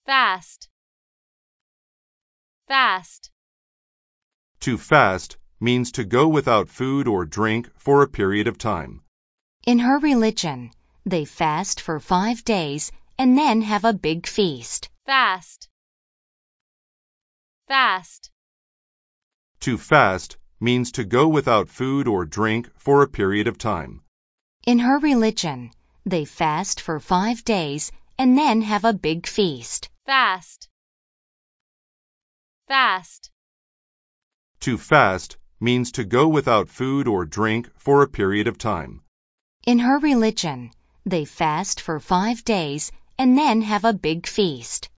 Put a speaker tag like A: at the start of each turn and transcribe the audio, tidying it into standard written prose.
A: Fast. Fast.
B: To fast means to go without food or drink for a period of time.
C: In her religion, they fast for 5 days and then have a big feast.
A: Fast. Fast.
B: To fast means to go without food or drink for a period of time.
C: In her religion, they fast for 5 days and then have a big feast.
A: Fast. Fast.
B: To fast means to go without food or drink for a period of time.
C: In her religion, they fast for 5 days and then have a big feast.